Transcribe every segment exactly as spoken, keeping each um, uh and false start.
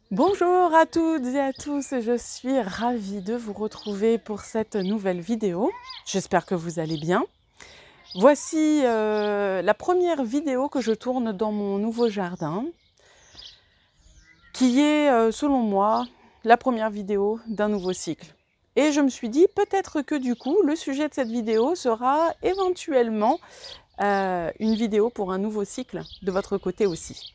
Bonjour à toutes et à tous, je suis ravie de vous retrouver pour cette nouvelle vidéo. J'espère que vous allez bien. Voici euh, la première vidéo que je tourne dans mon nouveau jardin, qui est, euh, selon moi, la première vidéo d'un nouveau cycle. Et je me suis dit, peut-être que du coup, le sujet de cette vidéo sera éventuellement euh, une vidéo pour un nouveau cycle de votre côté aussi.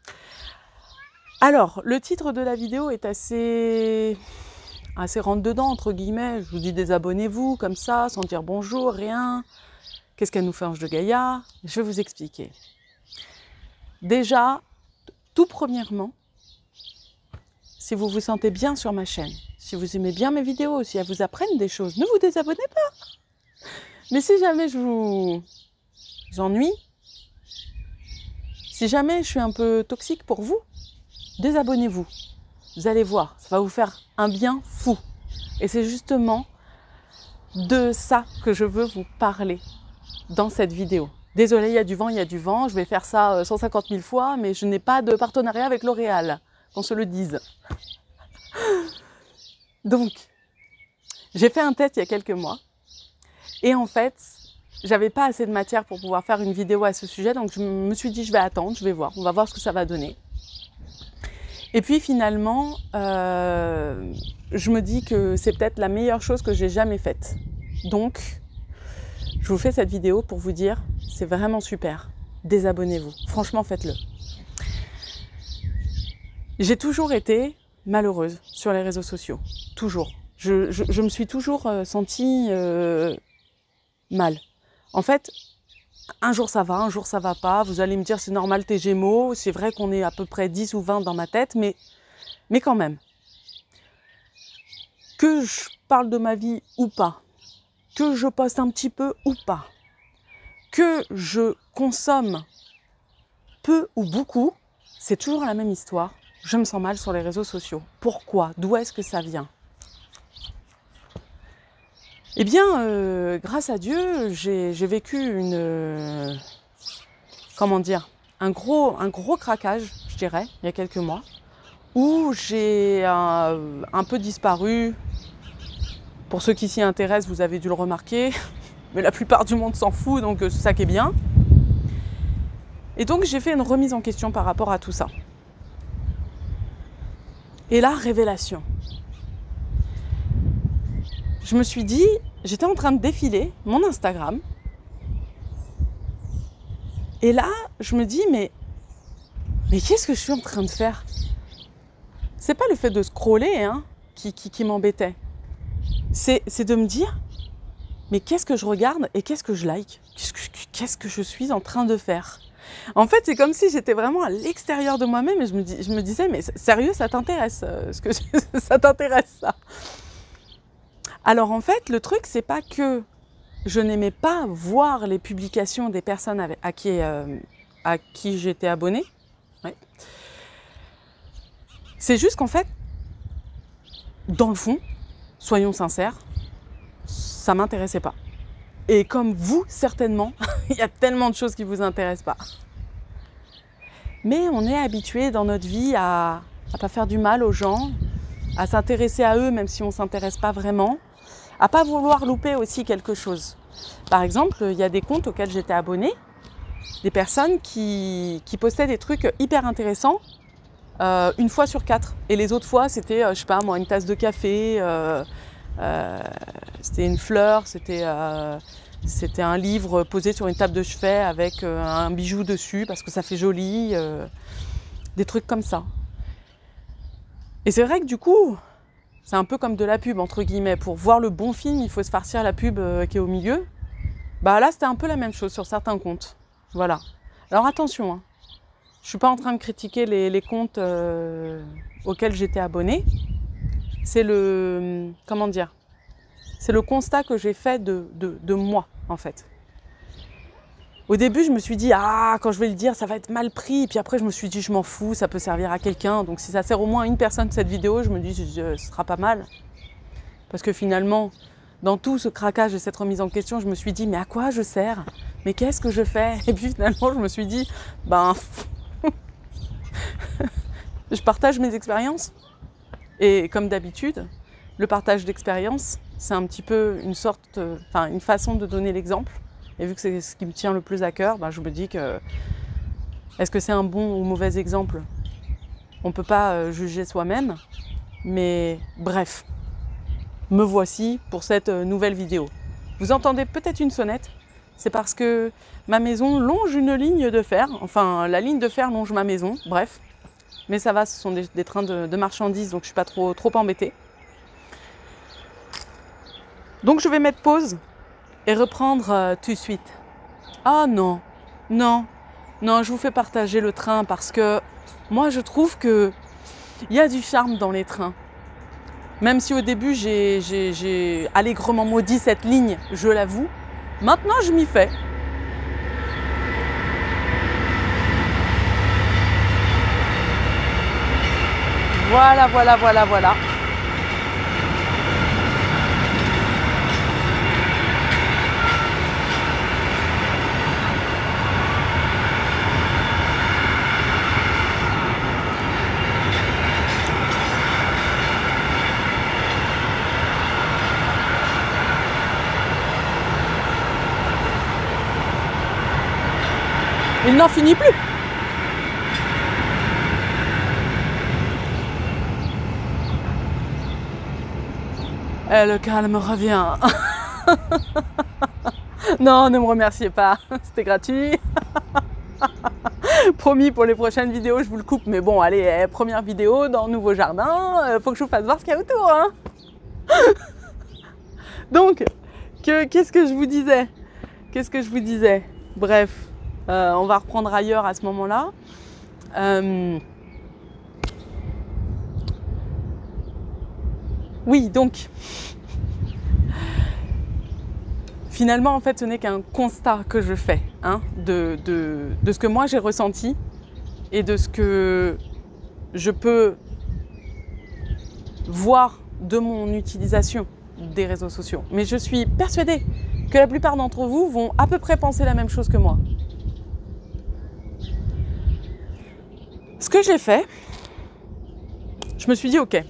Alors, le titre de la vidéo est assez, assez rentre-dedans, entre guillemets. Je vous dis désabonnez-vous, comme ça, sans dire bonjour, rien. Qu'est-ce qu'elle nous fait, Ange de Gaïa? Je vais vous expliquer. Déjà, tout premièrement, si vous vous sentez bien sur ma chaîne, si vous aimez bien mes vidéos, si elles vous apprennent des choses, ne vous désabonnez pas. Mais si jamais je vous ennuie, si jamais je suis un peu toxique pour vous, désabonnez-vous. Vous allez voir, ça va vous faire un bien fou. Et c'est justement de ça que je veux vous parler dans cette vidéo. Désolée, il y a du vent, il y a du vent. Je vais faire ça cent cinquante mille fois, mais je n'ai pas de partenariat avec L'Oréal, qu'on se le dise. Donc, j'ai fait un test il y a quelques mois. Et en fait, j'avais pas assez de matière pour pouvoir faire une vidéo à ce sujet. Donc, je me suis dit, je vais attendre, je vais voir. On va voir ce que ça va donner. Et puis finalement, euh, je me dis que c'est peut-être la meilleure chose que j'ai jamais faite. Donc, je vous fais cette vidéo pour vous dire, c'est vraiment super. Désabonnez-vous. Franchement, faites-le. J'ai toujours été malheureuse sur les réseaux sociaux. Toujours. Je, je, je me suis toujours euh, sentie euh, mal. En fait, un jour ça va, un jour ça va pas. Vous allez me dire c'est normal, t'es Gémeaux. C'est vrai qu'on est à peu près dix ou vingt dans ma tête, mais, mais quand même. Que je parle de ma vie ou pas, que je poste un petit peu ou pas, que je consomme peu ou beaucoup, c'est toujours la même histoire. Je me sens mal sur les réseaux sociaux. Pourquoi? D'où est-ce que ça vient? Eh bien, euh, grâce à Dieu, j'ai vécu une... Euh, comment dire? Un gros, un gros craquage, je dirais, il y a quelques mois, où j'ai euh, un peu disparu. Pour ceux qui s'y intéressent, vous avez dû le remarquer, mais la plupart du monde s'en fout, donc c'est ça qui est bien. Et donc, j'ai fait une remise en question par rapport à tout ça. Et là, révélation. Je me suis dit, j'étais en train de défiler mon Instagram. Et là, je me dis, mais, mais qu'est-ce que je suis en train de faire? C'est pas le fait de scroller hein, qui, qui, qui m'embêtait. C'est, c'est de me dire, mais qu'est-ce que je regarde et qu'est-ce que je like? Qu'est-ce que, qu'est-ce que je suis en train de faire? En fait, c'est comme si j'étais vraiment à l'extérieur de moi-même et je me, dis, je me disais, mais sérieux, ça t'intéresse euh, ce que ça t'intéresse ça? Alors en fait, le truc, c'est pas que je n'aimais pas voir les publications des personnes avec, à qui, euh, à qui j'étais abonnée. Ouais. C'est juste qu'en fait, dans le fond, soyons sincères, ça m'intéressait pas. Et comme vous, certainement, il y a tellement de choses qui vous intéressent pas. Mais on est habitué dans notre vie à ne pas faire du mal aux gens, à s'intéresser à eux même si on ne s'intéresse pas vraiment, à pas vouloir louper aussi quelque chose. Par exemple, il y a des comptes auxquels j'étais abonnée, des personnes qui, qui postaient des trucs hyper intéressants euh, une fois sur quatre. Et les autres fois, c'était, euh, je sais pas moi, une tasse de café, euh, euh, c'était une fleur, c'était, euh, c'était un livre posé sur une table de chevet avec euh, un bijou dessus parce que ça fait joli, euh, des trucs comme ça. Et c'est vrai que du coup, c'est un peu comme de la pub, entre guillemets. Pour voir le bon film, il faut se farcir la pub euh, qui est au milieu. Bah là, c'était un peu la même chose sur certains comptes. Voilà. Alors attention, hein. Je ne suis pas en train de critiquer les, les comptes euh, auxquels j'étais abonnée. C'est le... Comment dire? C'est le constat que j'ai fait de, de, de moi, en fait. Au début, je me suis dit, ah, quand je vais le dire, ça va être mal pris. Puis après, je me suis dit, je m'en fous, ça peut servir à quelqu'un. Donc si ça sert au moins à une personne cette vidéo, je me dis, ce sera pas mal. Parce que finalement, dans tout ce craquage et cette remise en question, je me suis dit, mais à quoi je sers? Mais qu'est-ce que je fais? Et puis finalement, je me suis dit, ben, je partage mes expériences. Et comme d'habitude, le partage d'expériences, c'est un petit peu une sorte, euh, enfin une façon de donner l'exemple. Et vu que c'est ce qui me tient le plus à cœur, ben, je me dis que est-ce que c'est un bon ou mauvais exemple? On ne peut pas euh, juger soi-même. Mais bref, me voici pour cette euh, nouvelle vidéo. Vous entendez peut-être une sonnette. C'est parce que ma maison longe une ligne de fer. Enfin, la ligne de fer longe ma maison, bref. Mais ça va, ce sont des, des trains de, de marchandises, donc je ne suis pas trop, trop embêtée. Donc je vais mettre pause et reprendre euh, tout de suite. Ah non, non, non, je vous fais partager le train parce que moi je trouve qu'il y a du charme dans les trains. Même si au début j'ai, j'ai, j'ai allègrement maudit cette ligne, je l'avoue. Maintenant je m'y fais. Voilà, voilà, voilà, voilà. Il n'en finit plus. Eh, le calme revient. Non, ne me remerciez pas, c'était gratuit. Promis, pour les prochaines vidéos, je vous le coupe. Mais bon, allez, eh, première vidéo dans le nouveau jardin, euh, faut que je vous fasse voir ce qu'il y a autour. Hein. Donc, que, qu'est-ce que je vous disais Qu'est-ce que je vous disais Bref, euh, on va reprendre ailleurs à ce moment-là. Euh... Oui, donc, finalement, en fait, ce n'est qu'un constat que je fais hein, de, de, de ce que moi j'ai ressenti et de ce que je peux voir de mon utilisation des réseaux sociaux. Mais je suis persuadée que la plupart d'entre vous vont à peu près penser la même chose que moi. Ce que j'ai fait, je me suis dit, ok,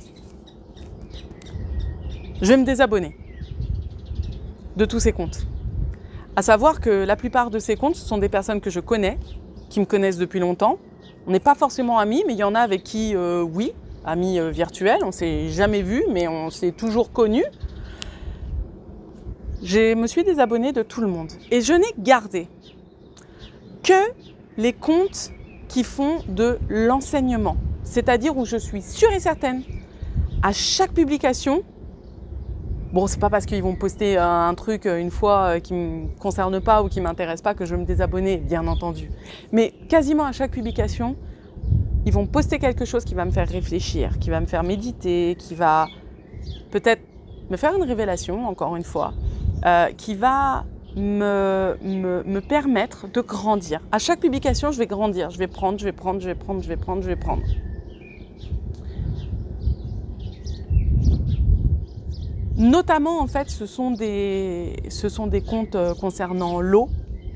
je vais me désabonner de tous ces comptes. À savoir que la plupart de ces comptes, ce sont des personnes que je connais, qui me connaissent depuis longtemps. On n'est pas forcément amis, mais il y en a avec qui, euh, oui, amis euh, virtuels, on ne s'est jamais vus, mais on s'est toujours connus. Je me suis désabonnée de tout le monde. Et je n'ai gardé que les comptes qui font de l'enseignement. C'est-à-dire où je suis sûre et certaine, à chaque publication, bon, c'est pas parce qu'ils vont poster un truc une fois qui ne me concerne pas ou qui ne m'intéresse pas que je vais me désabonner, bien entendu. Mais quasiment à chaque publication, ils vont poster quelque chose qui va me faire réfléchir, qui va me faire méditer, qui va peut-être me faire une révélation, encore une fois, euh, qui va me, me, me permettre de grandir. À chaque publication, je vais grandir, je vais prendre, je vais prendre, je vais prendre, je vais prendre, je vais prendre. Notamment, en fait, ce sont des, ce sont des comptes concernant l'eau,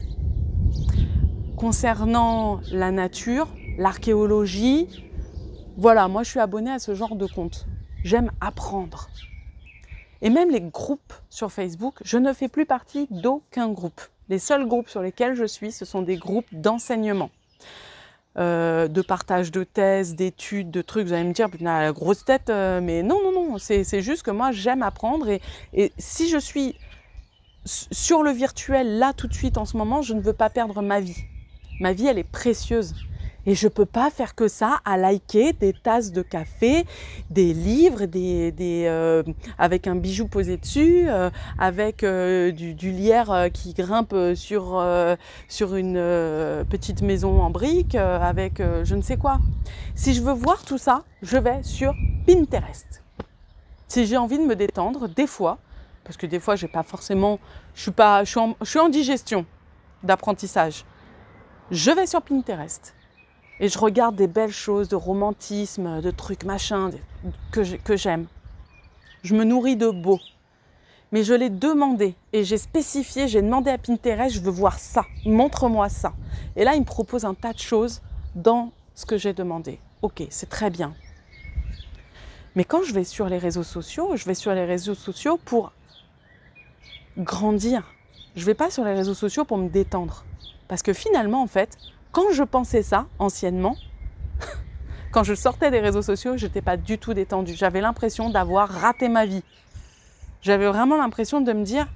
concernant la nature, l'archéologie. Voilà, moi, je suis abonnée à ce genre de comptes. J'aime apprendre. Et même les groupes sur Facebook, je ne fais plus partie d'aucun groupe. Les seuls groupes sur lesquels je suis, ce sont des groupes d'enseignement. Euh, de partage de thèses, d'études, de trucs. Vous allez me dire, putain, la grosse tête, euh, mais non, non, non, c'est juste que moi, j'aime apprendre et, et si je suis sur le virtuel, là, tout de suite, en ce moment, je ne veux pas perdre ma vie. Ma vie, elle est précieuse. Et je ne peux pas faire que ça, à liker des tasses de café, des livres, des, des, euh, avec un bijou posé dessus, euh, avec euh, du, du lierre euh, qui grimpe sur, euh, sur une euh, petite maison en briques, euh, avec euh, je ne sais quoi. Si je veux voir tout ça, je vais sur Pinterest. Si j'ai envie de me détendre, des fois, parce que des fois, j'ai pas forcément, je suis, pas, je suis, en, je suis en digestion d'apprentissage, je vais sur Pinterest. Et je regarde des belles choses, de romantisme, de trucs machin, que j'aime. Je me nourris de beau. Mais je l'ai demandé et j'ai spécifié, j'ai demandé à Pinterest, je veux voir ça, montre-moi ça. Et là, il me propose un tas de choses dans ce que j'ai demandé. ok, c'est très bien. Mais quand je vais sur les réseaux sociaux, je vais sur les réseaux sociaux pour grandir. Je ne vais pas sur les réseaux sociaux pour me détendre. Parce que finalement, en fait, quand je pensais ça, anciennement, quand je sortais des réseaux sociaux, je n'étais pas du tout détendue. J'avais l'impression d'avoir raté ma vie. J'avais vraiment l'impression de me dire,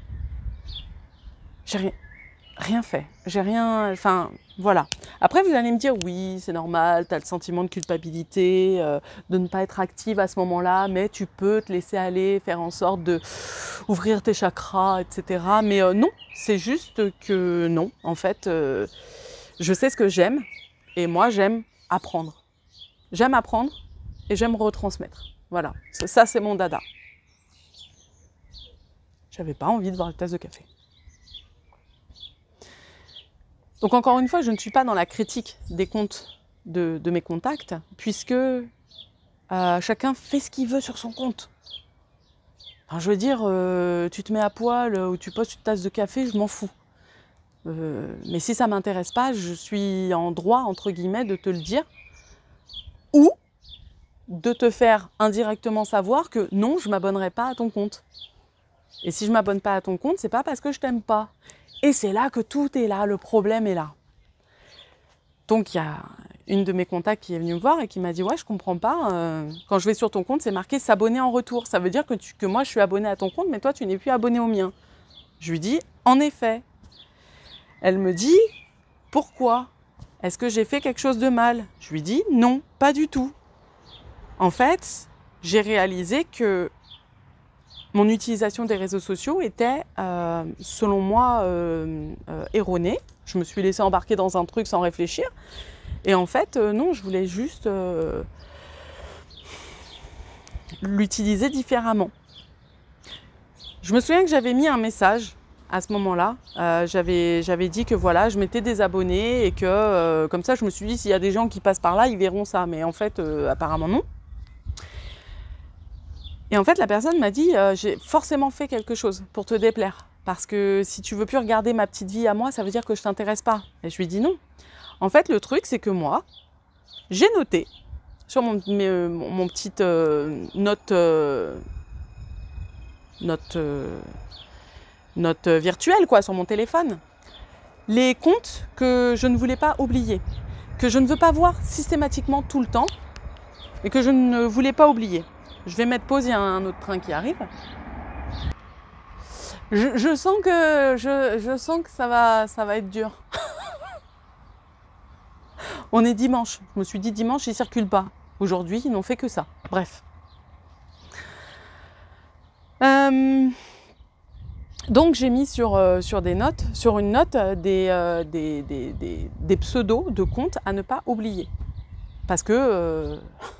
j'ai rien, rien fait. J'ai rien... Enfin, voilà. Après, vous allez me dire, oui, c'est normal, tu as le sentiment de culpabilité, euh, de ne pas être active à ce moment-là, mais tu peux te laisser aller, faire en sorte de ouvrir tes chakras, et cetera. Mais euh, non, c'est juste que non. En fait, euh, je sais ce que j'aime et moi, j'aime apprendre. J'aime apprendre et j'aime retransmettre. Voilà, ça c'est mon dada. J'avais pas envie de boire une tasse de café. Donc encore une fois, je ne suis pas dans la critique des comptes de, de mes contacts, puisque euh, chacun fait ce qu'il veut sur son compte. Enfin, je veux dire, euh, tu te mets à poil ou tu postes une tasse de café, je m'en fous. Euh, mais si ça ne m'intéresse pas, je suis en droit, entre guillemets, de te le dire. Ou de te faire indirectement savoir que non, je ne m'abonnerai pas à ton compte. Et si je ne m'abonne pas à ton compte, c'est pas parce que je t'aime pas. Et c'est là que tout est là, le problème est là. Donc il y a une de mes contacts qui est venue me voir et qui m'a dit « Ouais, je comprends pas, euh, quand je vais sur ton compte, c'est marqué s'abonner en retour. Ça veut dire que, tu, que moi, je suis abonnée à ton compte, mais toi, tu n'es plus abonné au mien. » Je lui dis « En effet. » Elle me dit « Pourquoi ? Est-ce que j'ai fait quelque chose de mal ?» Je lui dis « Non, pas du tout. » En fait, j'ai réalisé que mon utilisation des réseaux sociaux était, euh, selon moi, euh, euh, erronée. Je me suis laissée embarquer dans un truc sans réfléchir. Et en fait, euh, non, je voulais juste euh, l'utiliser différemment. Je me souviens que j'avais mis un message à ce moment-là. Euh, j'avais, j'avais dit que voilà, je m'étais désabonnée et que euh, comme ça, je me suis dit, s'il y a des gens qui passent par là, ils verront ça. Mais en fait, euh, apparemment non. Et en fait, la personne m'a dit, euh, j'ai forcément fait quelque chose pour te déplaire. Parce que si tu veux plus regarder ma petite vie à moi, ça veut dire que je t'intéresse pas. Et je lui dis non. En fait, le truc, c'est que moi, j'ai noté sur mon, mes, mon, mon petite euh, note, euh, note, euh, note virtuelle, quoi, sur mon téléphone, les comptes que je ne voulais pas oublier, que je ne veux pas voir systématiquement tout le temps, et que je ne voulais pas oublier. Je vais mettre pause, il y a un autre train qui arrive. Je, je, sens, que, je, je sens que ça va, ça va être dur. On est dimanche. Je me suis dit dimanche, ils ne circulent pas. Aujourd'hui, ils n'ont fait que ça. Bref. Euh, donc, j'ai mis sur, euh, sur, des notes, sur une note des, euh, des, des, des, des pseudos de comptes à ne pas oublier. Parce que... Euh,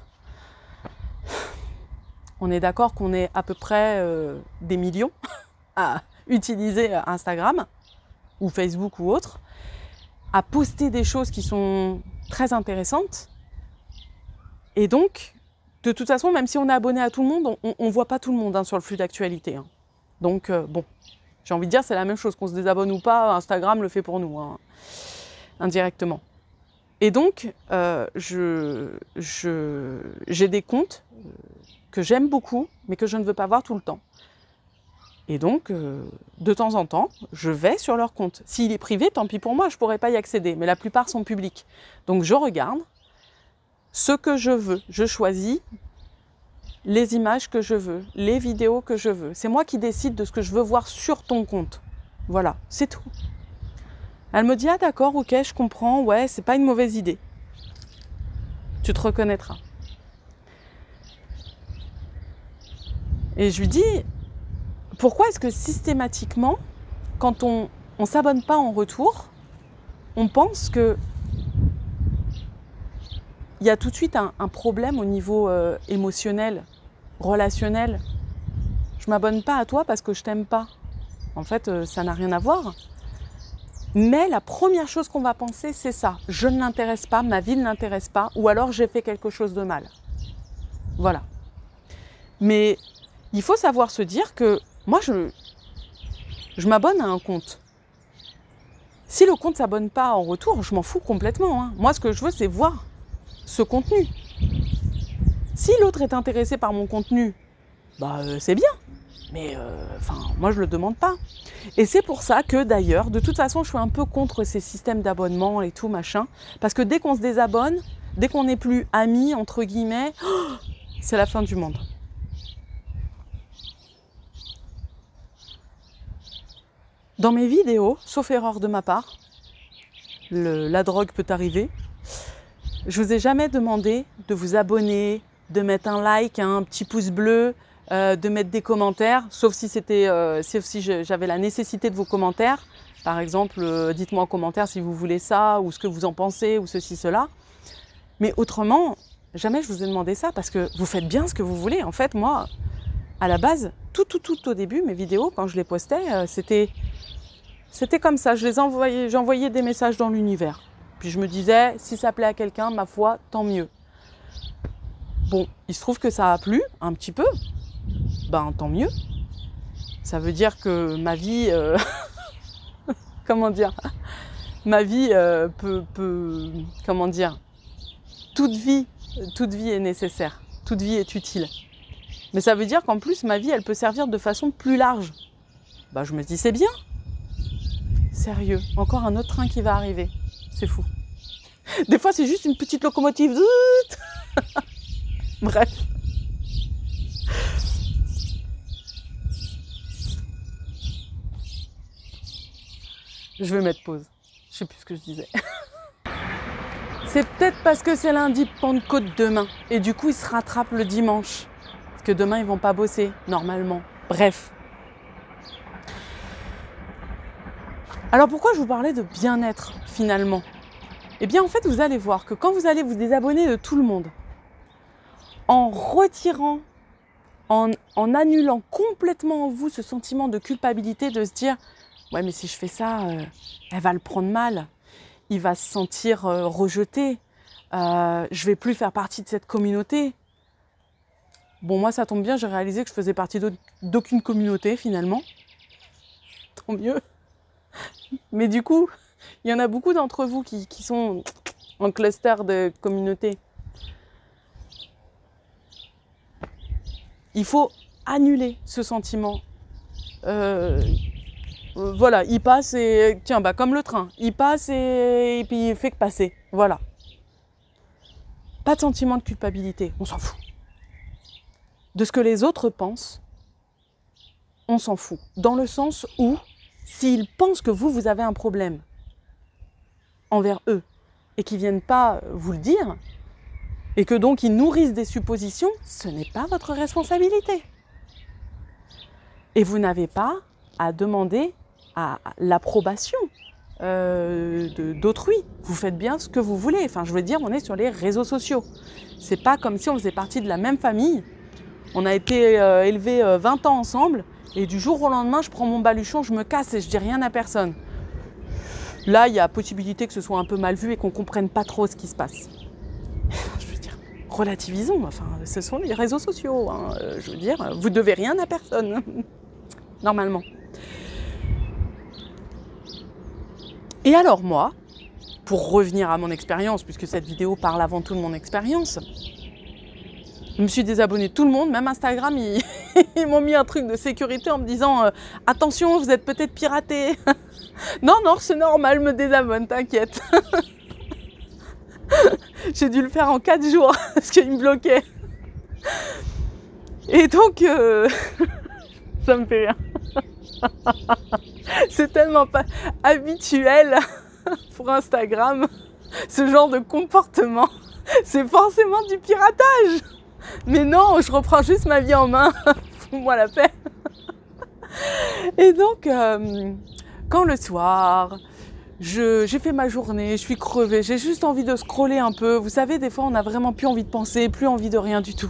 on est d'accord qu'on est à peu près euh, des millions à utiliser Instagram ou Facebook ou autre, à poster des choses qui sont très intéressantes. Et donc, de toute façon, même si on est abonné à tout le monde, on ne voit pas tout le monde hein, sur le flux d'actualité. Hein. Donc, euh, bon, j'ai envie de dire, c'est la même chose, qu'on se désabonne ou pas, Instagram le fait pour nous, hein, indirectement. Et donc, euh, je, je, j'ai des comptes que j'aime beaucoup, mais que je ne veux pas voir tout le temps. Et donc, euh, de temps en temps, je vais sur leur compte. S'il est privé, tant pis pour moi, je ne pourrais pas y accéder, mais la plupart sont publics. Donc, je regarde ce que je veux. Je choisis les images que je veux, les vidéos que je veux. C'est moi qui décide de ce que je veux voir sur ton compte. Voilà, c'est tout. Elle me dit, ah d'accord, ok, je comprends, ouais, c'est pas une mauvaise idée. Tu te reconnaîtras. Et je lui dis, pourquoi est-ce que systématiquement, quand on ne s'abonne pas en retour, on pense que il y a tout de suite un, un problème au niveau euh, émotionnel, relationnel. Je ne m'abonne pas à toi parce que je t'aime pas. En fait, euh, ça n'a rien à voir. Mais la première chose qu'on va penser, c'est ça. Je ne l'intéresse pas, ma vie ne l'intéresse pas, ou alors j'ai fait quelque chose de mal. Voilà. Mais il faut savoir se dire que moi, je, je m'abonne à un compte. Si le compte ne s'abonne pas en retour, je m'en fous complètement. Hein. Moi, ce que je veux, c'est voir. ce contenu. Si l'autre est intéressé par mon contenu, bah euh, c'est bien. Mais enfin, euh, moi je le demande pas. Et c'est pour ça que d'ailleurs, de toute façon, je suis un peu contre ces systèmes d'abonnement et tout machin. Parce que dès qu'on se désabonne, dès qu'on n'est plus amis, entre guillemets, oh, c'est la fin du monde. Dans mes vidéos, sauf erreur de ma part, le, la drogue peut arriver, je vous ai jamais demandé de vous abonner, de mettre un like, un petit pouce bleu, euh, de mettre des commentaires, sauf si c'était, euh, sauf si j'avais la nécessité de vos commentaires. Par exemple, euh, dites-moi en commentaire si vous voulez ça, ou ce que vous en pensez, ou ceci, cela. Mais autrement, jamais je vous ai demandé ça, parce que vous faites bien ce que vous voulez. En fait, moi, à la base, tout, tout, tout au début, mes vidéos, quand je les postais, euh, c'était, c'était comme ça. Je les envoyais, j'envoyais des messages dans l'univers. Puis je me disais, si ça plaît à quelqu'un, ma foi, tant mieux. Bon, il se trouve que ça a plu, un petit peu. Ben, tant mieux. Ça veut dire que ma vie... Euh... comment dire, ma vie euh, peut, peut, comment dire, toute vie, toute vie est nécessaire, toute vie est utile. Mais ça veut dire qu'en plus, ma vie, elle peut servir de façon plus large. Bah, je me dis, c'est bien. Sérieux, encore un autre train qui va arriver. C'est fou. Des fois, c'est juste une petite locomotive. Bref. Je vais mettre pause. Je sais plus ce que je disais. C'est peut-être parce que c'est lundi de Pentecôte demain. Et du coup, ils se rattrapent le dimanche. Parce que demain, ils vont pas bosser, normalement. Bref. Alors, pourquoi je vous parlais de bien-être, finalement? Eh bien, en fait, vous allez voir que quand vous allez vous désabonner de tout le monde, en retirant, en, en annulant complètement en vous ce sentiment de culpabilité de se dire « Ouais, mais si je fais ça, euh, elle va le prendre mal. Il va se sentir euh, rejeté. Euh, je vais plus faire partie de cette communauté. » Bon, moi, ça tombe bien, j'ai réalisé que je faisais partie d'aucune communauté, finalement. Tant mieux. Mais du coup, il y en a beaucoup d'entre vous qui, qui sont en cluster de communautés. Il faut annuler ce sentiment. Euh, euh, voilà, il passe et... Tiens, bah, comme le train. Il passe et, et puis il fait que passer. Voilà. Pas de sentiment de culpabilité. On s'en fout. De ce que les autres pensent, on s'en fout. Dans le sens où, s'ils pensent que vous, vous avez un problème envers eux et qu'ils ne viennent pas vous le dire, et que donc ils nourrissent des suppositions, ce n'est pas votre responsabilité. Et vous n'avez pas à demander à l'approbation euh, d'autrui. Vous faites bien ce que vous voulez. Enfin, je veux dire, on est sur les réseaux sociaux. C'est pas comme si on faisait partie de la même famille. On a été euh, élevés euh, vingt ans ensemble, et du jour au lendemain, je prends mon baluchon, je me casse et je dis rien à personne. Là, il y a possibilité que ce soit un peu mal vu et qu'on ne comprenne pas trop ce qui se passe. Je veux dire, relativisons, enfin, ce sont les réseaux sociaux. Hein. Je veux dire, vous ne devez rien à personne, normalement. Et alors moi, pour revenir à mon expérience, puisque cette vidéo parle avant tout de mon expérience, je me suis désabonnée de tout le monde, même Instagram, ils, ils m'ont mis un truc de sécurité en me disant euh, « Attention, vous êtes peut-être piraté !» Non, non, c'est normal, me désabonne, t'inquiète. J'ai dû le faire en quatre jours, parce qu'il me bloquait. Et donc, euh, ça me fait rire. C'est tellement pas habituel pour Instagram, ce genre de comportement. C'est forcément du piratage. Mais non, je reprends juste ma vie en main. Fous-moi la paix. Et donc, euh, quand le soir, j'ai fait ma journée, je suis crevée, j'ai juste envie de scroller un peu. Vous savez, des fois, on n'a vraiment plus envie de penser, plus envie de rien du tout.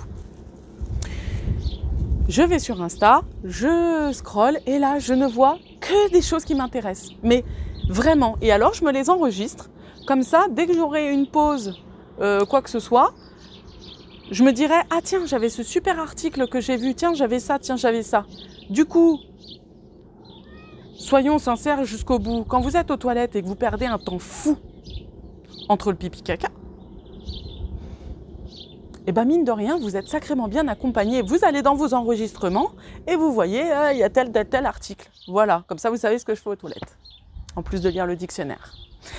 Je vais sur Insta, je scrolle et là, je ne vois que des choses qui m'intéressent. Mais vraiment. Et alors, je me les enregistre. Comme ça, dès que j'aurai une pause, euh, quoi que ce soit, je me dirais, ah tiens, j'avais ce super article que j'ai vu, tiens, j'avais ça, tiens, j'avais ça. Du coup, soyons sincères jusqu'au bout. Quand vous êtes aux toilettes et que vous perdez un temps fou entre le pipi caca, et bien mine de rien, vous êtes sacrément bien accompagné. Vous allez dans vos enregistrements et vous voyez, euh, il y a tel, tel, tel article. Voilà, comme ça vous savez ce que je fais aux toilettes. En plus de lire le dictionnaire.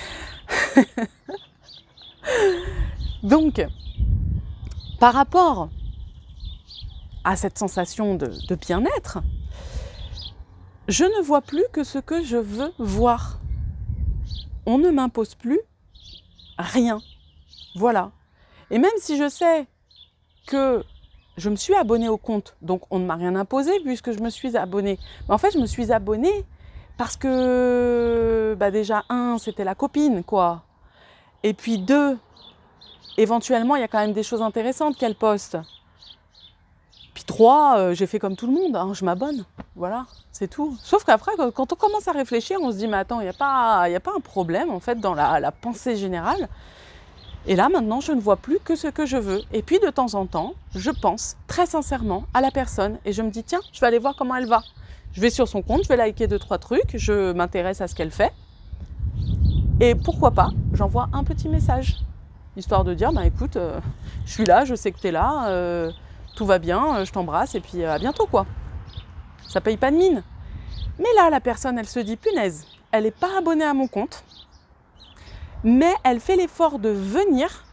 Donc, par rapport à cette sensation de, de bien-être, je ne vois plus que ce que je veux voir. On ne m'impose plus rien. Voilà. Et même si je sais que je me suis abonnée au compte, donc on ne m'a rien imposé puisque je me suis abonnée. Mais en fait, je me suis abonnée parce que, bah déjà, un, c'était la copine, quoi. Et puis deux, éventuellement, il y a quand même des choses intéressantes qu'elle poste. Puis trois, euh, j'ai fait comme tout le monde, hein, je m'abonne. Voilà, c'est tout. Sauf qu'après, quand on commence à réfléchir, on se dit, mais attends, il n'y a pas, y a pas un problème, en fait, dans la, la pensée générale. Et là, maintenant, je ne vois plus que ce que je veux. Et puis, de temps en temps, je pense très sincèrement à la personne. Et je me dis, tiens, je vais aller voir comment elle va. Je vais sur son compte, je vais liker deux, trois trucs, je m'intéresse à ce qu'elle fait. Et pourquoi pas, j'envoie un petit message. Histoire de dire, bah écoute, euh, je suis là, je sais que tu es là, euh, tout va bien, euh, je t'embrasse et puis euh, à bientôt quoi. Ça paye pas de mine. Mais là, la personne, elle se dit, punaise, elle n'est pas abonnée à mon compte, mais elle fait l'effort de venir,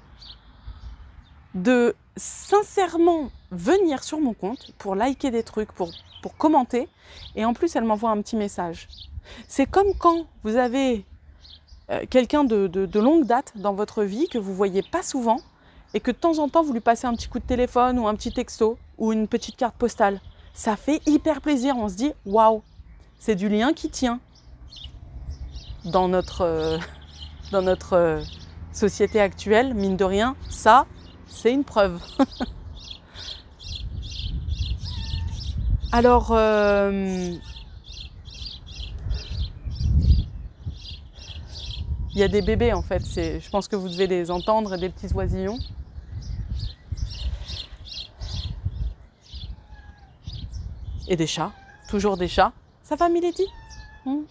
de sincèrement venir sur mon compte pour liker des trucs, pour, pour commenter, et en plus, elle m'envoie un petit message. C'est comme quand vous avez quelqu'un de, de, de longue date dans votre vie que vous ne voyez pas souvent et que de temps en temps vous lui passez un petit coup de téléphone ou un petit texto ou une petite carte postale. Ça fait hyper plaisir, on se dit waouh, c'est du lien qui tient dans notre, euh, dans notre euh, société actuelle, mine de rien, ça c'est une preuve. Alors euh, il y a des bébés en fait, je pense que vous devez les entendre, des petits oisillons. Et des chats, toujours des chats. Ça va Milady? hmm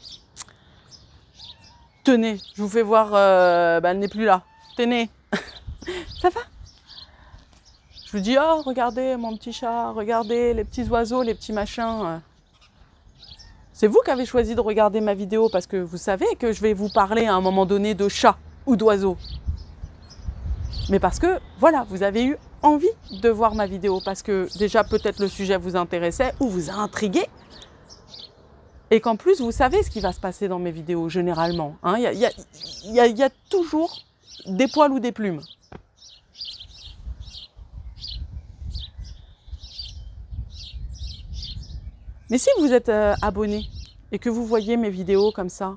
Tenez, je vous fais voir, euh, bah, elle n'est plus là. Tenez, ça va? Je vous dis, oh regardez mon petit chat, regardez les petits oiseaux, les petits machins. C'est vous qui avez choisi de regarder ma vidéo parce que vous savez que je vais vous parler à un moment donné de chat ou d'oiseaux. Mais parce que, voilà, vous avez eu envie de voir ma vidéo parce que déjà peut-être le sujet vous intéressait ou vous a intrigué. Et qu'en plus, vous savez ce qui va se passer dans mes vidéos généralement. Hein. Il y a, il y a, il y a, il y a toujours des poils ou des plumes. Mais si vous êtes euh, abonné et que vous voyez mes vidéos comme ça,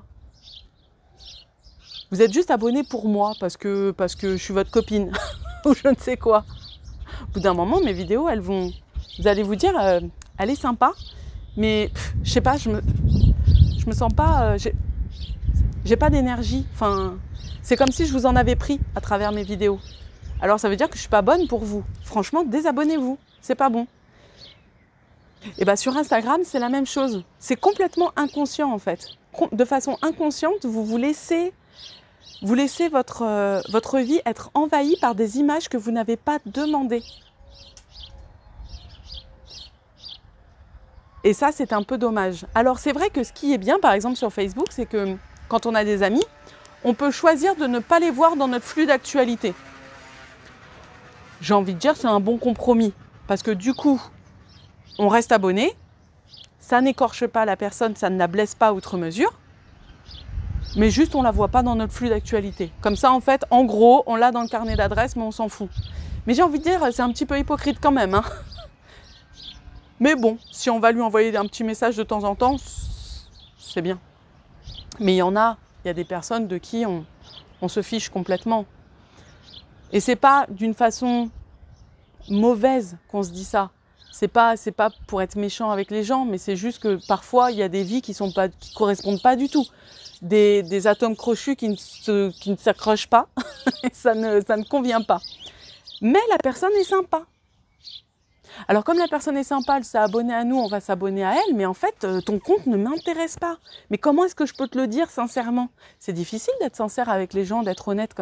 vous êtes juste abonné pour moi parce que, parce que je suis votre copine ou je ne sais quoi. Au bout d'un moment, mes vidéos, elles vont... Vous allez vous dire, euh, elle est sympa, mais pff, je sais pas, je me, je me sens pas... Euh, j'ai, j'ai pas d'énergie. Enfin, c'est comme si je vous en avais pris à travers mes vidéos. Alors ça veut dire que je suis pas bonne pour vous. Franchement, désabonnez-vous, c'est pas bon. Et bien sur Instagram, c'est la même chose. C'est complètement inconscient en fait. De façon inconsciente, vous vous laissez, vous laissez votre, euh, votre vie être envahie par des images que vous n'avez pas demandées. Et ça, c'est un peu dommage. Alors c'est vrai que ce qui est bien, par exemple sur Facebook, c'est que quand on a des amis, on peut choisir de ne pas les voir dans notre flux d'actualité. J'ai envie de dire, c'est un bon compromis. Parce que du coup, on reste abonné, ça n'écorche pas la personne, ça ne la blesse pas outre mesure, mais juste on ne la voit pas dans notre flux d'actualité. Comme ça, en fait, en gros, on l'a dans le carnet d'adresse, mais on s'en fout. Mais j'ai envie de dire, c'est un petit peu hypocrite quand même. Hein. Mais bon, si on va lui envoyer un petit message de temps en temps, c'est bien. Mais il y en a, il y a des personnes de qui on, on se fiche complètement. Et c'est pas d'une façon mauvaise qu'on se dit ça. C'est pas, c'est pas pour être méchant avec les gens, mais c'est juste que parfois, il y a des vies qui ne correspondent pas du tout. Des, des atomes crochus qui ne, se, qui ne s'accrochent pas. ça, ne, ça ne convient pas. Mais la personne est sympa. Alors comme la personne est sympa, elle s'est abonnée à nous, on va s'abonner à elle, mais en fait, ton compte ne m'intéresse pas. Mais comment est-ce que je peux te le dire sincèrement? C'est difficile d'être sincère avec les gens, d'être honnête comme ça.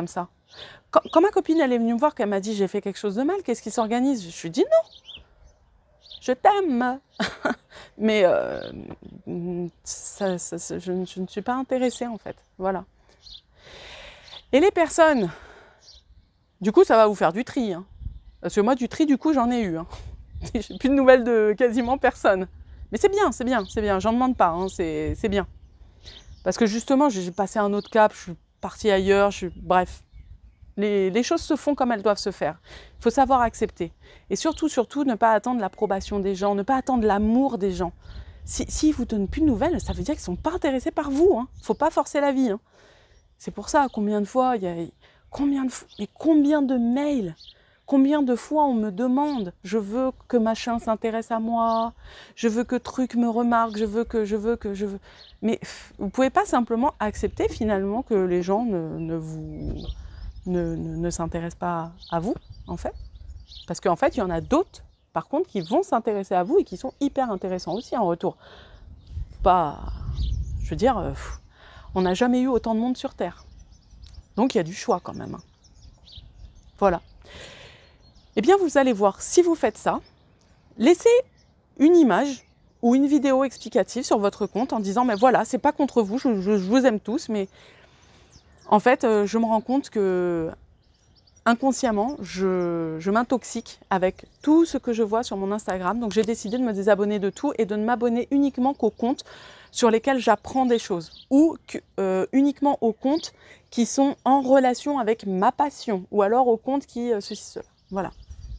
Quand, quand ma copine elle est venue me voir, qu'elle m'a dit j'ai fait quelque chose de mal, qu'est-ce qui s'organise? Je lui ai dit non, je t'aime. Mais euh, ça, ça, ça, je, je ne suis pas intéressée en fait. Voilà. Et les personnes, du coup ça va vous faire du tri. Hein. Parce que moi du tri du coup j'en ai eu. Hein. J'ai plus de nouvelles de quasiment personne. Mais c'est bien, c'est bien, c'est bien, j'en demande pas, hein, c'est bien. Parce que justement, j'ai passé un autre cap, je suis partie ailleurs, je suis... bref. Les, les choses se font comme elles doivent se faire. Il faut savoir accepter. Et surtout, surtout, ne pas attendre l'approbation des gens, ne pas attendre l'amour des gens. S'ils si, si vous donnent plus de nouvelles, ça veut dire qu'ils ne sont pas intéressés par vous. Il hein. ne faut pas forcer la vie. Hein. C'est pour ça, combien de fois, il y a... Combien de, mais combien de mails? Combien de fois on me demande, je veux que machin s'intéresse à moi, je veux que truc me remarque, je veux que, je veux que, je veux... Mais vous ne pouvez pas simplement accepter finalement que les gens ne, ne vous... ne, ne, ne s'intéressent pas à vous, en fait. Parce qu'en fait, il y en a d'autres, par contre, qui vont s'intéresser à vous et qui sont hyper intéressants aussi en retour. Pas... Je veux dire, pff, on n'a jamais eu autant de monde sur Terre. Donc il y a du choix quand même. Hein. Voilà. Eh bien, vous allez voir, si vous faites ça, laissez une image ou une vidéo explicative sur votre compte en disant, mais voilà, c'est pas contre vous, je, je, je vous aime tous, mais en fait, euh, je me rends compte que inconsciemment, je, je m'intoxique avec tout ce que je vois sur mon Instagram. Donc, j'ai décidé de me désabonner de tout et de ne m'abonner uniquement qu'aux comptes sur lesquels j'apprends des choses ou que, euh, uniquement aux comptes qui sont en relation avec ma passion ou alors aux comptes qui euh, ceci, cela. Voilà.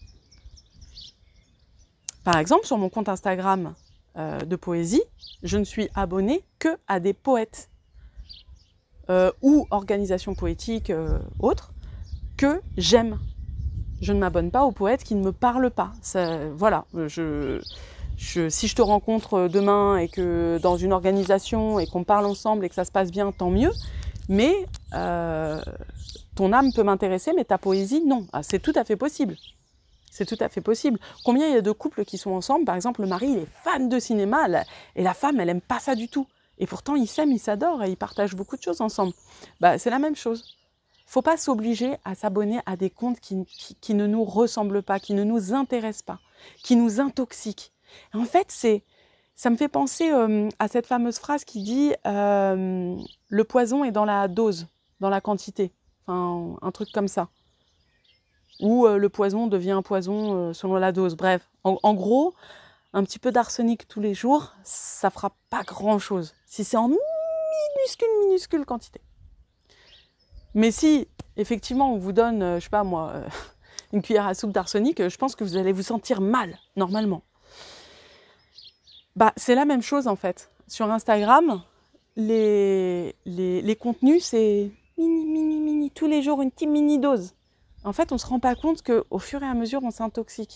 Par exemple, sur mon compte Instagram euh, de poésie, je ne suis abonnée que à des poètes euh, ou organisations poétiques euh, autres que j'aime. Je ne m'abonne pas aux poètes qui ne me parlent pas. Ça, voilà. Je, je, si je te rencontre demain et que dans une organisation et qu'on parle ensemble et que ça se passe bien, tant mieux. Mais euh, ton âme peut m'intéresser, mais ta poésie, non. Ah, c'est tout à fait possible. C'est tout à fait possible. Combien il y a de couples qui sont ensemble, par exemple, le mari, il est fan de cinéma, et la femme, elle n'aime pas ça du tout. Et pourtant, ils s'aiment, ils s'adorent, et ils partagent beaucoup de choses ensemble. Bah, c'est la même chose. Il ne faut pas s'obliger à s'abonner à des comptes qui, qui, qui ne nous ressemblent pas, qui ne nous intéressent pas, qui nous intoxiquent. Et en fait, c'est, ça me fait penser euh, à cette fameuse phrase qui dit euh, « le poison est dans la dose, dans la quantité ». Enfin, un truc comme ça. Ou euh, le poison devient un poison euh, selon la dose. Bref, en, en gros, un petit peu d'arsenic tous les jours, ça fera pas grand-chose. Si c'est en minuscule, minuscule quantité. Mais si, effectivement, on vous donne, euh, je sais pas moi, euh, une cuillère à soupe d'arsenic, euh, je pense que vous allez vous sentir mal, normalement. Bah, c'est la même chose, en fait. Sur Instagram, les, les, les contenus, c'est mini, mini, mini, tous les jours, une petite mini-dose. En fait, on ne se rend pas compte qu'au fur et à mesure, on s'intoxique.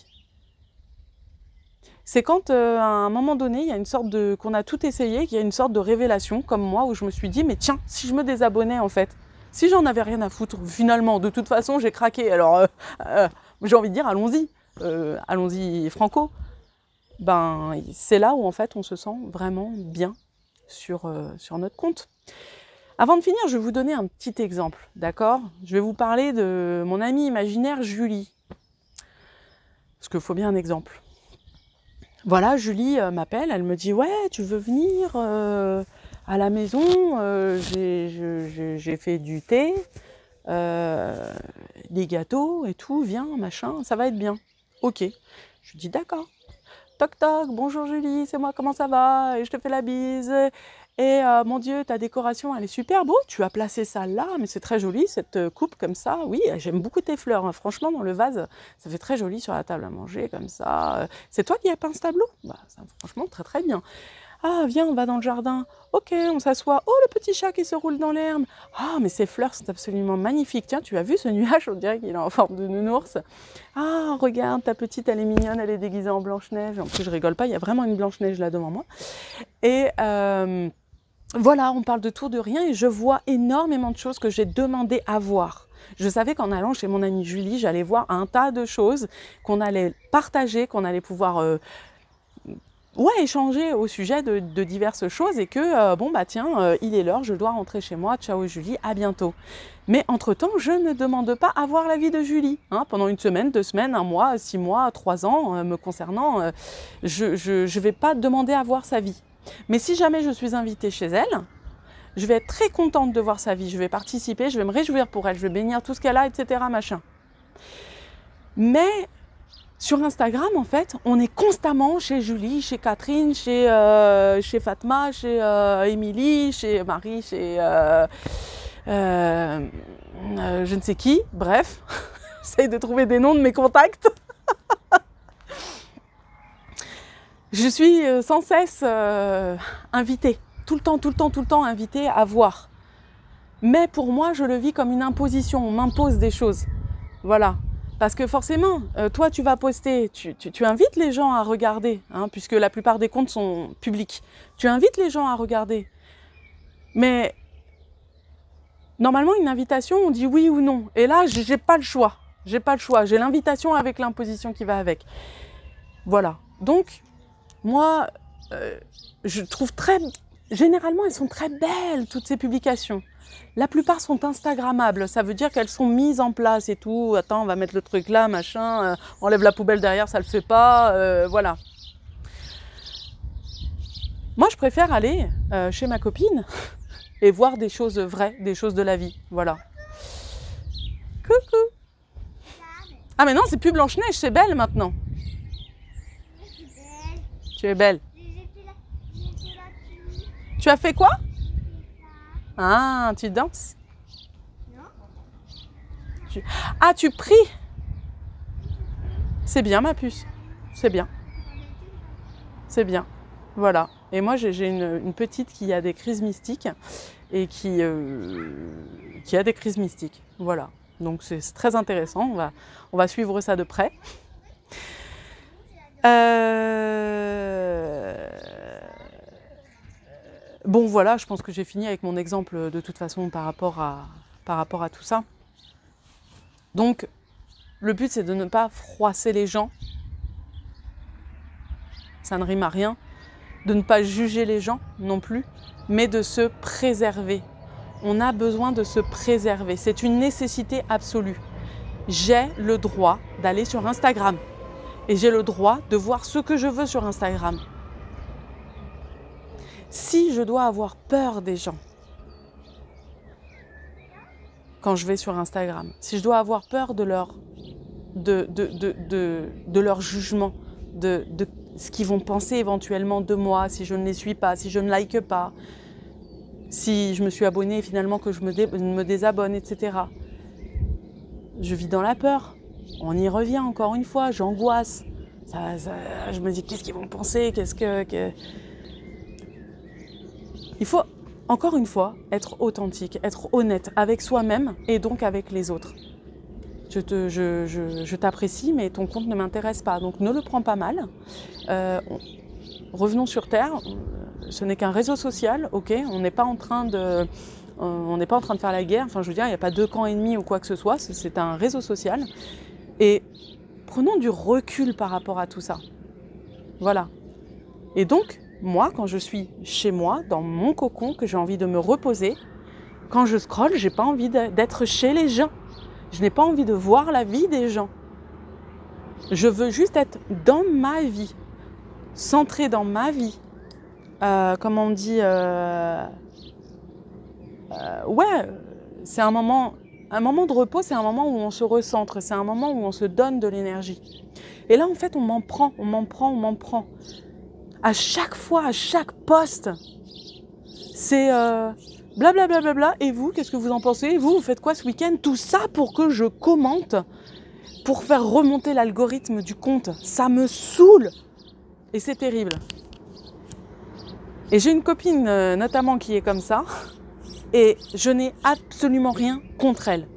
C'est quand, euh, à un moment donné, il y a une sorte de... qu'on a tout essayé, qu'il y a une sorte de révélation, comme moi, où je me suis dit, mais tiens, si je me désabonnais, en fait, si j'en avais rien à foutre, finalement, de toute façon, j'ai craqué. Alors, euh, euh, j'ai envie de dire, allons-y, euh, allons-y franco. Ben, c'est là où, en fait, on se sent vraiment bien sur, euh, sur notre compte. Avant de finir, je vais vous donner un petit exemple, d'accord? Je vais vous parler de mon amie imaginaire Julie. Parce qu'il faut bien un exemple. Voilà, Julie euh, m'appelle, elle me dit « Ouais, tu veux venir euh, à la maison, euh, j'ai fait du thé, euh, des gâteaux et tout, viens, machin, ça va être bien. » Ok, je lui dis « D'accord. » Toc toc, bonjour Julie, c'est moi, comment ça va? Et je te fais la bise. Et euh, mon Dieu, ta décoration, elle est super beau. Tu as placé ça là, mais c'est très joli, cette coupe comme ça. Oui, j'aime beaucoup tes fleurs. Hein. Franchement, dans le vase, ça fait très joli sur la table à manger, comme ça. C'est toi qui as peint ce tableau? Bah, ça, franchement, très très bien. Ah, viens, on va dans le jardin. Ok, on s'assoit. Oh, le petit chat qui se roule dans l'herbe. Ah, mais ces fleurs sont absolument magnifiques. Tiens, tu as vu ce nuage? On dirait qu'il est en forme de nounours. Ah, regarde, ta petite, elle est mignonne, elle est déguisée en Blanche-Neige. En plus, je rigole pas, il y a vraiment une Blanche-Neige là devant moi. Et euh, voilà, on parle de tout, de rien, et je vois énormément de choses que j'ai demandé à voir. Je savais qu'en allant chez mon amie Julie, j'allais voir un tas de choses qu'on allait partager, qu'on allait pouvoir... Euh, ouais, échanger au sujet de, de diverses choses et que, euh, bon, bah tiens, euh, il est l'heure, je dois rentrer chez moi, ciao Julie, à bientôt. Mais entre-temps, je ne demande pas à voir la vie de Julie. Hein, pendant une semaine, deux semaines, un mois, six mois, trois ans, euh, me concernant, euh, je ne vais pas demander à voir sa vie. Mais si jamais je suis invitée chez elle, je vais être très contente de voir sa vie, je vais participer, je vais me réjouir pour elle, je vais bénir tout ce qu'elle a, et cetera. Machin. Mais sur Instagram, en fait, on est constamment chez Julie, chez Catherine, chez, euh, chez Fatma, chez euh, Émilie, chez Marie, chez euh, euh, euh, je ne sais qui. Bref, j'essaye de trouver des noms de mes contacts. Je suis sans cesse euh, invitée, tout le temps, tout le temps, tout le temps invitée à voir. Mais pour moi, je le vis comme une imposition, on m'impose des choses. Voilà. Parce que forcément, euh, toi, tu vas poster, tu, tu, tu invites les gens à regarder, hein, puisque la plupart des comptes sont publics. Tu invites les gens à regarder. Mais normalement, une invitation, on dit oui ou non. Et là, j'ai pas le choix. J'ai pas le choix. J'ai l'invitation avec l'imposition qui va avec. Voilà. Donc, moi, euh, je trouve très... Généralement, elles sont très belles, toutes ces publications. La plupart sont instagrammables, ça veut dire qu'elles sont mises en place et tout. Attends, on va mettre le truc là, machin, euh, enlève la poubelle derrière, ça le fait pas, euh, voilà. Moi, je préfère aller euh, chez ma copine et voir des choses vraies, des choses de la vie, voilà. Coucou. Ah mais non, c'est plus Blanche-Neige, c'est Belle maintenant. Tu es belle. Tu as fait quoi? Ah, tu danses? Non. Tu... Ah, tu pries? C'est bien, ma puce. C'est bien. C'est bien. Voilà. Et moi, j'ai une, une petite qui a des crises mystiques et qui, euh, qui a des crises mystiques. Voilà. Donc, c'est très intéressant. On va, on va suivre ça de près. Euh... Bon, voilà, je pense que j'ai fini avec mon exemple de toute façon par rapport à, par rapport à tout ça. Donc, le but, c'est de ne pas froisser les gens. Ça ne rime à rien. De ne pas juger les gens non plus, mais de se préserver. On a besoin de se préserver. C'est une nécessité absolue. J'ai le droit d'aller sur Instagram. Et j'ai le droit de voir ce que je veux sur Instagram. Si je dois avoir peur des gens quand je vais sur Instagram, si je dois avoir peur de leur, de, de, de, de, de leur jugement, de, de ce qu'ils vont penser éventuellement de moi, si je ne les suis pas, si je ne like pas, si je me suis abonnée et finalement que je me, dé, me désabonne, et cetera. Je vis dans la peur. On y revient encore une fois, j'angoisse. Ça, ça, je me dis, qu'est-ce qu'ils vont penser, qu'est-ce que... que... Il faut, encore une fois, être authentique, être honnête avec soi-même et donc avec les autres. Je, te, je, je, je t'apprécie, mais ton compte ne m'intéresse pas, donc ne le prends pas mal. Euh, on, revenons sur Terre, ce n'est qu'un réseau social, ok, on n'est pas en train de... On n'est pas en train de faire la guerre, enfin je veux dire, il n'y a pas deux camps ennemis ou quoi que ce soit, c'est un réseau social. Et prenons du recul par rapport à tout ça. Voilà. Et donc, moi, quand je suis chez moi, dans mon cocon, que j'ai envie de me reposer, quand je scrolle, j'ai pas envie d'être chez les gens. Je n'ai pas envie de voir la vie des gens. Je veux juste être dans ma vie, centrée dans ma vie. Euh, comme on dit, euh, euh, ouais, c'est un moment, un moment de repos, c'est un moment où on se recentre, c'est un moment où on se donne de l'énergie. Et là, en fait, on m'en prend, on m'en prend, on m'en prend. À chaque fois, à chaque poste, c'est euh, blablabla. Bla, bla, bla. Et vous, qu'est-ce que vous en pensez? Vous, vous faites quoi ce week-end? Tout ça pour que je commente, pour faire remonter l'algorithme du compte. Ça me saoule. Et c'est terrible. Et j'ai une copine euh, notamment qui est comme ça. Et je n'ai absolument rien contre elle.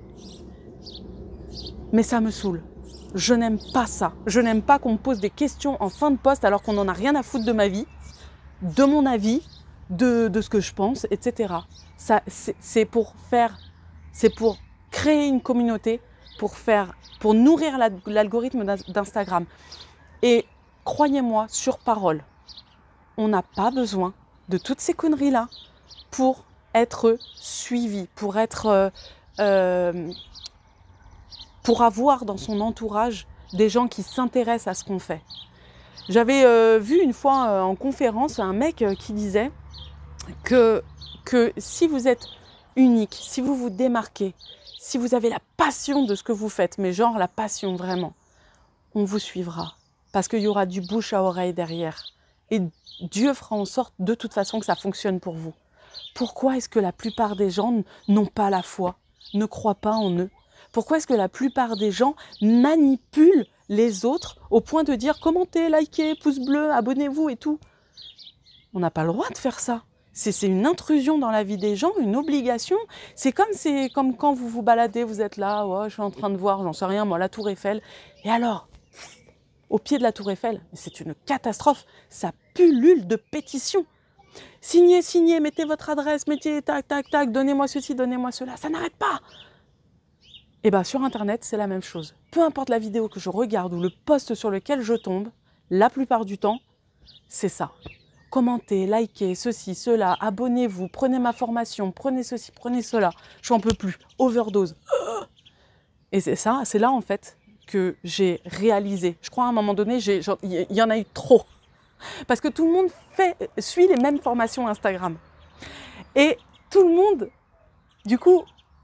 Mais ça me saoule. Je n'aime pas ça. Je n'aime pas qu'on me pose des questions en fin de poste alors qu'on n'en a rien à foutre de ma vie, de mon avis, de, de ce que je pense, et cetera. Ça, c'est pour faire, c'est pour créer une communauté, pour faire, pour nourrir l'algorithme d'Instagram. Et croyez-moi, sur parole, on n'a pas besoin de toutes ces conneries-là pour être suivi, pour être, euh, euh, pour avoir dans son entourage des gens qui s'intéressent à ce qu'on fait. J'avais euh, vu une fois euh, en conférence un mec euh, qui disait que, que si vous êtes unique, si vous vous démarquez, si vous avez la passion de ce que vous faites, mais genre la passion vraiment, on vous suivra. Parce qu'il y aura du bouche à oreille derrière. Et Dieu fera en sorte de toute façon que ça fonctionne pour vous. Pourquoi est-ce que la plupart des gens n'ont pas la foi, ne croient pas en eux? Pourquoi est-ce que la plupart des gens manipulent les autres au point de dire commentez, likez, pouce bleu, abonnez-vous et tout? On n'a pas le droit de faire ça. C'est une intrusion dans la vie des gens, une obligation. C'est comme, comme quand vous vous baladez, vous êtes là, ouais, je suis en train de voir, j'en sais rien, moi, la Tour Eiffel. Et alors, au pied de la Tour Eiffel, c'est une catastrophe, ça pullule de pétitions. Signez, signez, mettez votre adresse, mettez tac, tac, tac, donnez-moi ceci, donnez-moi cela, ça n'arrête pas. Et bien sur Internet, c'est la même chose. Peu importe la vidéo que je regarde ou le post sur lequel je tombe, la plupart du temps, c'est ça. Commentez, likez, ceci, cela, abonnez-vous, prenez ma formation, prenez ceci, prenez cela. Je n'en peux plus, overdose. Et c'est ça, c'est là en fait que j'ai réalisé. Je crois à un moment donné, il y en a eu trop. Parce que tout le monde fait, suit les mêmes formations Instagram. Et tout le monde, du coup,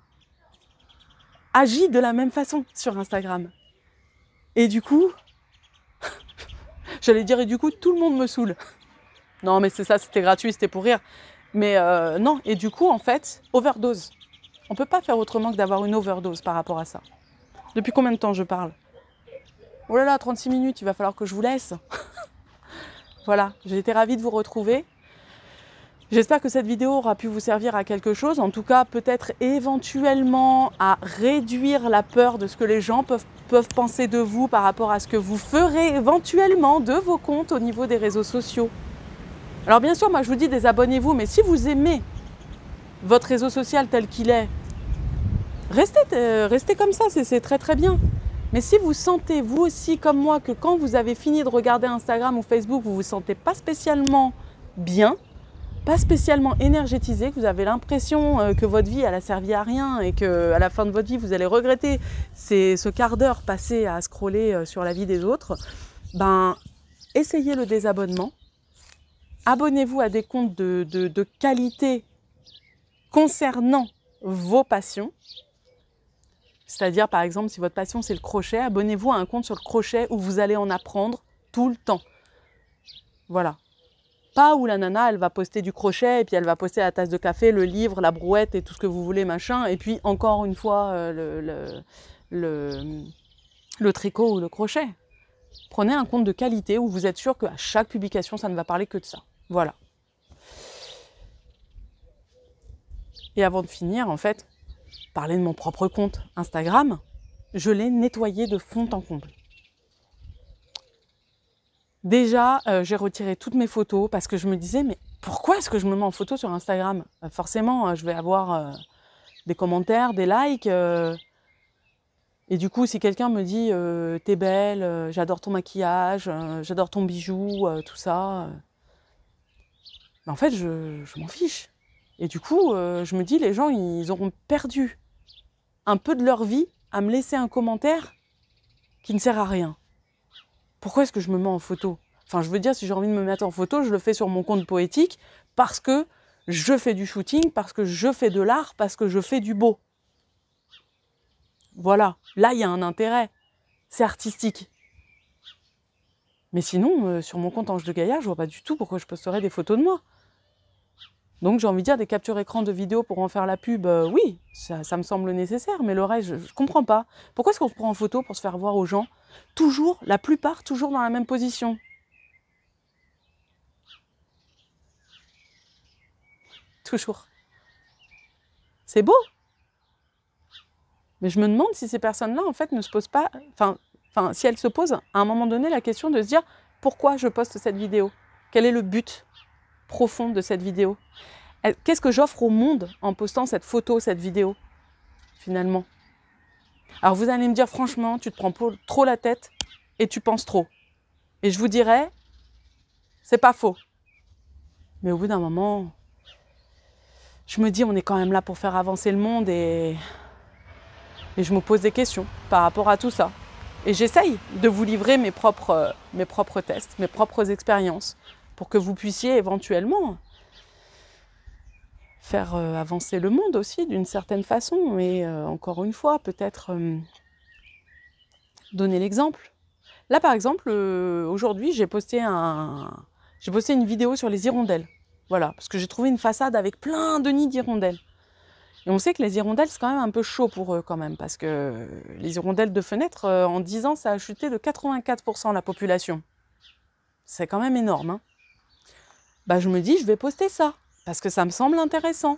agit de la même façon sur Instagram. Et du coup, j'allais dire, et du coup, tout le monde me saoule. Non, mais c'est ça, c'était gratuit, c'était pour rire. Mais euh, non, et du coup, en fait, overdose. On ne peut pas faire autrement que d'avoir une overdose par rapport à ça. Depuis combien de temps je parle? Oh là là, trente-six minutes, il va falloir que je vous laisse. Voilà, j'ai été ravie de vous retrouver. J'espère que cette vidéo aura pu vous servir à quelque chose, en tout cas peut-être éventuellement à réduire la peur de ce que les gens peuvent, peuvent penser de vous par rapport à ce que vous ferez éventuellement de vos comptes au niveau des réseaux sociaux. Alors bien sûr, moi je vous dis désabonnez-vous, mais si vous aimez votre réseau social tel qu'il est, restez, euh, restez comme ça, c'est très très bien. Mais si vous sentez, vous aussi comme moi, que quand vous avez fini de regarder Instagram ou Facebook, vous ne vous sentez pas spécialement bien, pas spécialement énergétisé, que vous avez l'impression que votre vie elle a servi à rien et qu'à la fin de votre vie vous allez regretter ce quart d'heure passé à scroller sur la vie des autres, ben essayez le désabonnement, abonnez-vous à des comptes de, de, de qualité concernant vos passions. C'est-à-dire, par exemple, si votre passion, c'est le crochet, abonnez-vous à un compte sur le crochet où vous allez en apprendre tout le temps. Voilà. Pas où la nana, elle va poster du crochet et puis elle va poster la tasse de café, le livre, la brouette et tout ce que vous voulez, machin. Et puis, encore une fois, euh, le, le, le, le tricot ou le crochet. Prenez un compte de qualité où vous êtes sûr qu'à chaque publication, ça ne va parler que de ça. Voilà. Et avant de finir, en fait, parler de mon propre compte Instagram, je l'ai nettoyé de fond en comble. Déjà, euh, j'ai retiré toutes mes photos parce que je me disais, mais pourquoi est-ce que je me mets en photo sur Instagram? euh, Forcément, euh, je vais avoir euh, des commentaires, des likes. Euh, et du coup, si quelqu'un me dit, euh, t'es belle, euh, j'adore ton maquillage, euh, j'adore ton bijou, euh, tout ça, euh, ben, en fait, je, je m'en fiche. Et du coup, euh, je me dis, les gens, ils auront perdu un peu de leur vie à me laisser un commentaire qui ne sert à rien. Pourquoi est-ce que je me mets en photo? Enfin, je veux dire, si j'ai envie de me mettre en photo, je le fais sur mon compte poétique parce que je fais du shooting, parce que je fais de l'art, parce que je fais du beau. Voilà, là, il y a un intérêt. C'est artistique. Mais sinon, euh, sur mon compte Ange de Gaïa, je vois pas du tout pourquoi je posterais des photos de moi. Donc j'ai envie de dire, des captures écran de vidéos pour en faire la pub, euh, oui, ça, ça me semble nécessaire, mais le reste, je, je comprends pas. Pourquoi est-ce qu'on se prend en photo pour se faire voir aux gens? Toujours, la plupart, toujours dans la même position. Toujours. C'est beau. Mais je me demande si ces personnes-là, en fait, ne se posent pas... Enfin, enfin, si elles se posent à un moment donné la question de se dire « Pourquoi je poste cette vidéo? Quel est le but profond de cette vidéo? Qu'est-ce que j'offre au monde en postant cette photo, cette vidéo, finalement ?» Alors vous allez me dire, franchement, tu te prends trop la tête et tu penses trop. Et je vous dirais, c'est pas faux. Mais au bout d'un moment, je me dis, on est quand même là pour faire avancer le monde et, et je me pose des questions par rapport à tout ça. Et j'essaye de vous livrer mes propres, mes propres tests, mes propres expériences pour que vous puissiez éventuellement faire euh, avancer le monde aussi d'une certaine façon. Et euh, encore une fois, peut-être euh, donner l'exemple. Là, par exemple, euh, aujourd'hui, j'ai posté, un... j'ai posté une vidéo sur les hirondelles. Voilà, parce que j'ai trouvé une façade avec plein de nids d'hirondelles. Et on sait que les hirondelles, c'est quand même un peu chaud pour eux quand même, parce que les hirondelles de fenêtre, euh, en dix ans, ça a chuté de quatre-vingt-quatre pour cent la population. C'est quand même énorme. Hein. Bah, je me dis, je vais poster ça, parce que ça me semble intéressant.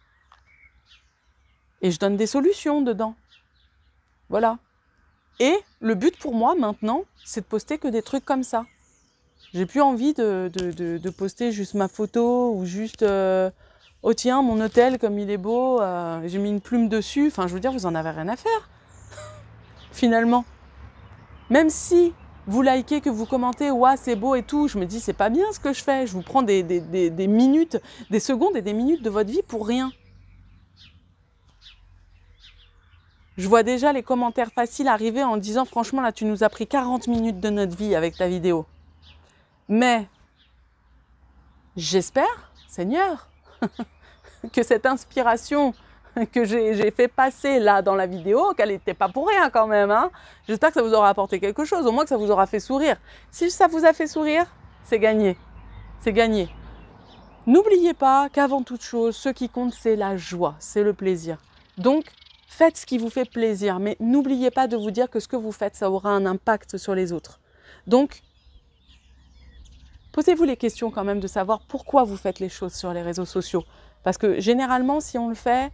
Et je donne des solutions dedans. Voilà. Et le but pour moi, maintenant, c'est de poster que des trucs comme ça. J'ai plus envie de, de, de, de poster juste ma photo ou juste euh, « Oh tiens, mon hôtel, comme il est beau, euh, j'ai mis une plume dessus. » Enfin, je veux dire, vous en avez rien à faire, finalement. Même si vous likez, que vous commentez « Ouais, c'est beau et tout », je me dis « C'est pas bien ce que je fais. » Je vous prends des, des, des, des minutes, des secondes et des minutes de votre vie pour rien. Je vois déjà les commentaires faciles arriver en disant « Franchement, là, tu nous as pris quarante minutes de notre vie avec ta vidéo. » Mais j'espère, Seigneur, que cette inspiration que j'ai fait passer là dans la vidéo, qu'elle n'était pas pour rien quand même. Hein. J'espère que ça vous aura apporté quelque chose, au moins que ça vous aura fait sourire. Si ça vous a fait sourire, c'est gagné. C'est gagné. N'oubliez pas qu'avant toute chose, ce qui compte, c'est la joie, c'est le plaisir. Donc, faites ce qui vous fait plaisir, mais n'oubliez pas de vous dire que ce que vous faites, ça aura un impact sur les autres. Donc, posez-vous les questions quand même de savoir pourquoi vous faites les choses sur les réseaux sociaux. Parce que généralement, si on le fait,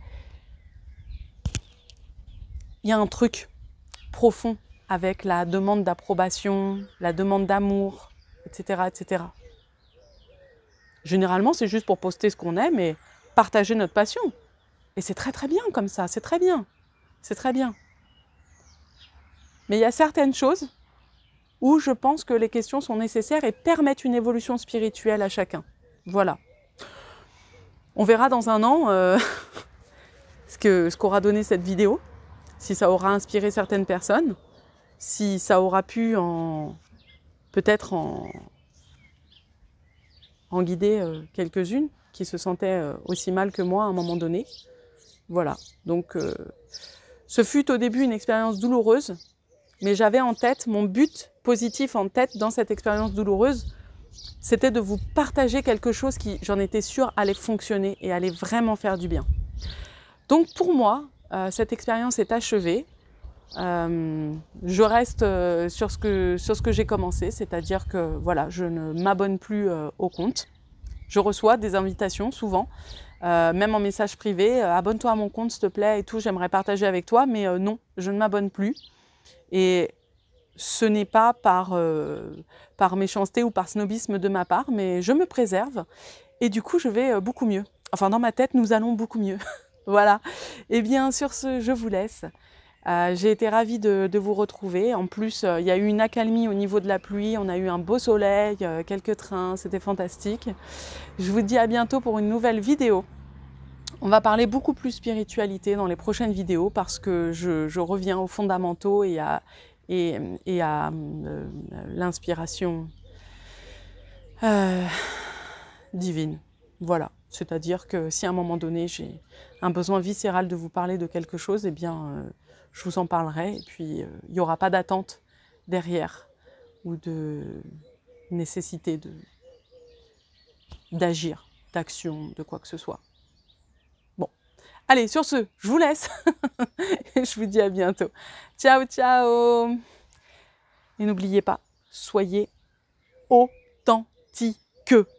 il y a un truc profond avec la demande d'approbation, la demande d'amour, et cetera, et cetera. Généralement, c'est juste pour poster ce qu'on aime et partager notre passion. Et c'est très très bien comme ça, c'est très bien. C'est très bien. Mais il y a certaines choses où je pense que les questions sont nécessaires et permettent une évolution spirituelle à chacun. Voilà. On verra dans un an euh, ce que, ce qu'aura donné cette vidéo, si ça aura inspiré certaines personnes, si ça aura pu en peut-être en, en guider euh, quelques-unes qui se sentaient euh, aussi mal que moi à un moment donné. Voilà. Donc, euh, ce fut au début une expérience douloureuse, mais j'avais en tête, mon but positif en tête dans cette expérience douloureuse, c'était de vous partager quelque chose qui, j'en étais sûre, allait fonctionner et allait vraiment faire du bien. Donc pour moi, euh, cette expérience est achevée. Euh, je reste euh, sur ce que, sur ce que j'ai commencé, c'est-à-dire que voilà, je ne m'abonne plus euh, au compte. Je reçois des invitations souvent, euh, même en message privé, euh, abonne-toi à mon compte s'il te plaît et tout, j'aimerais partager avec toi, mais euh, non, je ne m'abonne plus. Et ce n'est pas par, euh, par méchanceté ou par snobisme de ma part, mais je me préserve et du coup je vais euh, beaucoup mieux. Enfin dans ma tête, nous allons beaucoup mieux. Voilà. Et bien sur ce, je vous laisse. Euh, j'ai été ravie de, de vous retrouver. En plus, euh, il y a eu une accalmie au niveau de la pluie, on a eu un beau soleil, euh, quelques trains, c'était fantastique. Je vous dis à bientôt pour une nouvelle vidéo. On va parler beaucoup plus spiritualité dans les prochaines vidéos parce que je, je reviens aux fondamentaux et à, et, et à euh, l'inspiration euh, divine. Voilà. C'est-à-dire que si à un moment donné j'ai un besoin viscéral de vous parler de quelque chose, eh bien euh, je vous en parlerai et puis euh, il n'y aura pas d'attente derrière ou de nécessité de d'agir, d'action, de quoi que ce soit. Bon, allez, sur ce, je vous laisse et je vous dis à bientôt. Ciao, ciao. Et n'oubliez pas, soyez authentiques.